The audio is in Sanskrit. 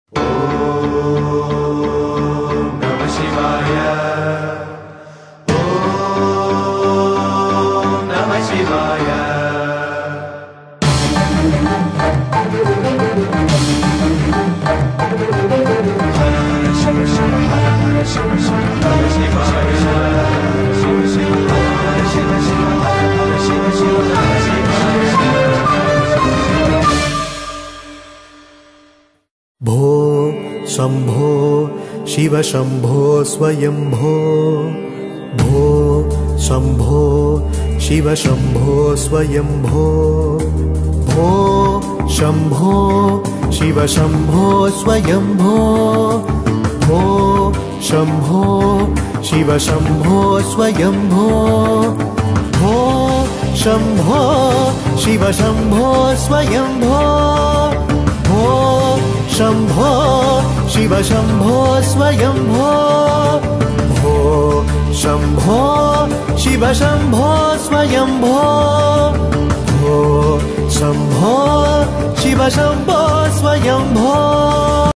नमः शिवाय। ॐ नमः शिवाय। हर हर शिव शिव हर हर शिव शिव हर शिवाय। शिव शिव हर हर शिव शिव हर हर शिव शिव हर शिवाय। भो शंभो शिव शंभो स्वयंभो। भो शंभो शिव शंभो स्वयंभो। भो शंभो शिव शंभो स्वयंभो। भो शंभो शिव शंभो स्वयंभो। भो शंभो शिव शंभो स्वयंभो। भो शंभो शिव शंभो स्वयंभो। भो शंभो शिव शंभो स्वयंभो। भो शंभो शिव शंभो स्वयंभो।